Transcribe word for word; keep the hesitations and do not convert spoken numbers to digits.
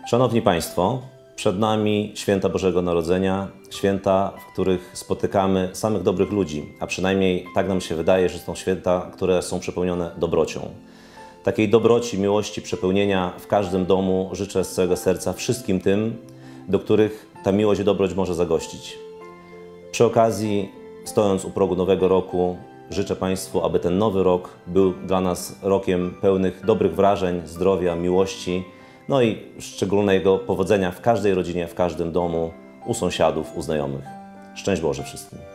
Szanowni Państwo, przed nami święta Bożego Narodzenia, święta, w których spotykamy samych dobrych ludzi, a przynajmniej tak nam się wydaje, że są święta, które są przepełnione dobrocią. Takiej dobroci, miłości, przepełnienia w każdym domu życzę z całego serca wszystkim tym, do których ta miłość i dobroć może zagościć. Przy okazji, stojąc u progu nowego roku, życzę Państwu, aby ten nowy rok był dla nas rokiem pełnych dobrych wrażeń, zdrowia, miłości, no i szczególnego powodzenia w każdej rodzinie, w każdym domu, u sąsiadów, u znajomych. Szczęść Boże wszystkim.